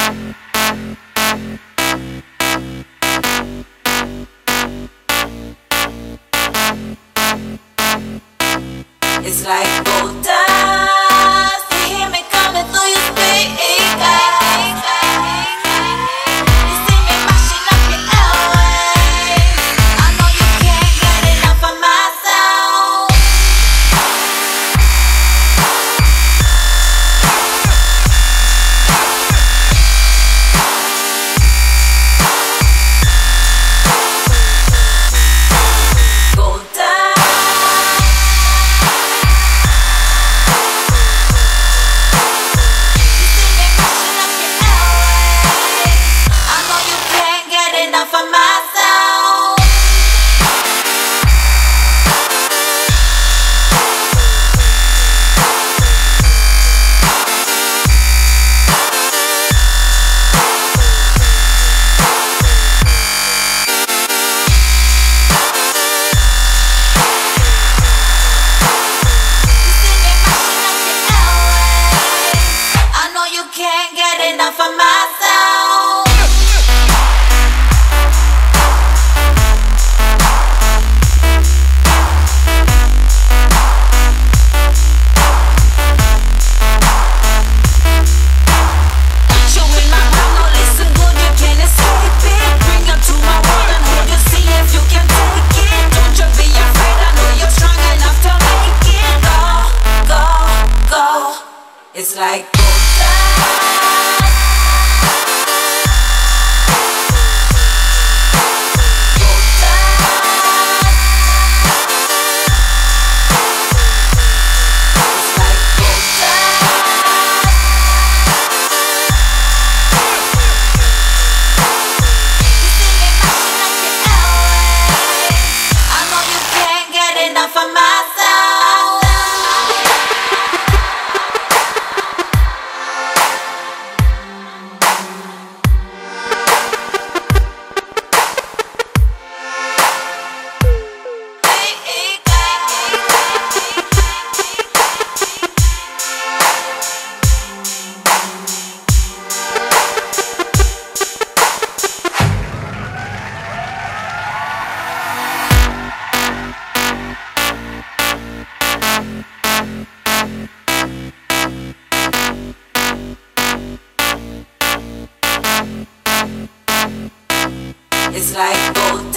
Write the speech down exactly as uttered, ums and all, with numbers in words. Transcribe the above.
It's like gold dust. You hear me coming through your speakers. You see me mashing up your airwaves. I know you can't get enough of my sound. Gold dust. For myself, I know you can't get enough of myself. It's like gold dust. Gold dust. It's like gold dust. You see me mashing up your airwaves. I know you can't get enough of myself. It's like gold